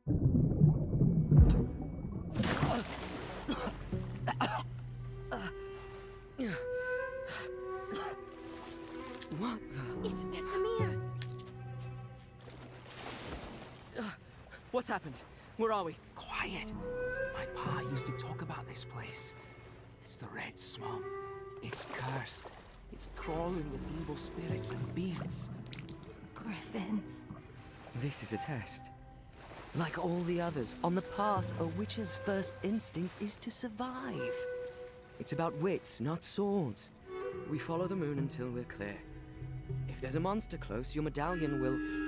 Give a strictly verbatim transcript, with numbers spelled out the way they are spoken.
What the? It's Vesemir. Uh, what's happened? Where are we? Quiet. My pa used to talk about this place. It's the Red Swamp. It's cursed. It's crawling with evil spirits and beasts. Griffins. This is a test. Like all the others, on the path, a witch's first instinct is to survive. It's about wits, not swords. We follow the moon until we're clear. If there's a monster close, your medallion will